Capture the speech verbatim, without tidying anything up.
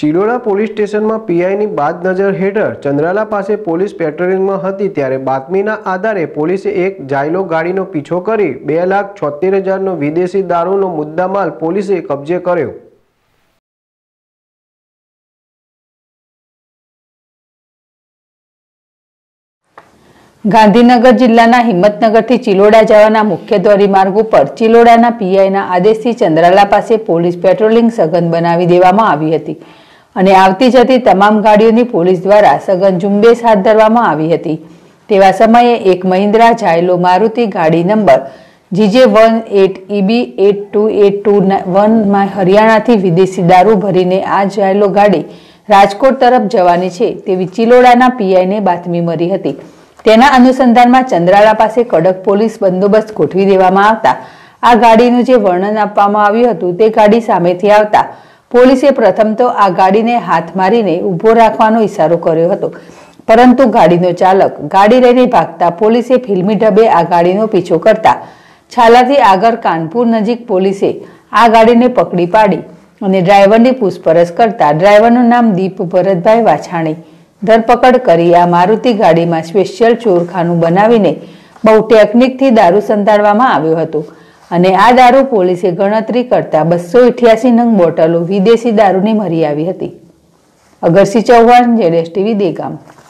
Chiloda police સ્ટેશનમાં પીઆઈની બાદ નજર હેઠળ ચંદ્રાલા પાસે પોલીસ પેટ્રોલિંગમાં હતી ત્યારે બાતમીના આધારે પોલીસે એક જાયલો ગાડીનો પીછો કરી બે લાખ છોતેર હજારનો વિદેશી દારૂનો મુદ્દામાલ પોલીસે કબજે કર્યો। ગાંધીનગર જિલ્લાના હિંમતનગરથી ચિલોડા જવાના મુખ્ય ધોરીમાર્ગ ઉપર ચિલોડાના પીઆઈના આદેશથી ચંદ્રાલા પાસે પોલીસ પેટ્રોલિંગ સઘન બનાવી દેવામાં આવી હતી અને આવતી જતી તમામ ગાડીઓની પોલીસ દ્વારા સઘન ઝુંબેશ હાથ ધરવામાં આવી હતી। તેવા સમયે એક મહિન્દ્રા જાયલો મારુતિ ગાડી number GJ one eight EB eight two eight two વનમાં હરિયાણાથી વિદેશી દારૂ ભરીને આ જાયલો ગાડી રાજકોટ તરફ જવાની છે તેવી ચિલોડાના પીઆઈને બાતમી મળી હતી। તેના અનુસંધાનમાં ચંદ્રાલા પાસે કડક પોલીસ બંદોબસ્ત ગોઠવી દેવામાં આવતા આ ગાડીનું જે વર્ણન આપવામાં આવ્યું હતું તે ગાડી સામેથી આવતા પોલીસે પ્રથમ તો આ ગાડીને હાથ મારીને ઊભો રાખવાનો ઈશારો કર્યો હતો, પરંતુ ગાડીનો ચાલક ગાડી લઈને ભાગતા પોલીસે ફિલ્મી ઢબે આ ગાડીનો પીછો કરતા છાલાથી આગળ કાનપુર નજીક પોલીસે આ ગાડીને પકડી પાડી અને ડ્રાઈવરની પૂછપરછ કરતા ડ્રાઈવરનું નામ દીપ ભરતભાઈ વાછાણી ધરપકડ કરી આ મારુતિ ગાડીમાં સ્પેશિયલ ચોરખાનું બનાવીને બહુ ટેકનિકથી દારૂ સંતાડવામાં આવ્યો હતો અને આ દારૂ પોલીસે ગણતરી કરતા બસો અઠ્યાસી નંગ બોટલો વિદેશી દારૂની મળી આવી હતી। અગરસિંહ ચૌહાણ, જેડેશ ટીવી, દેગામ।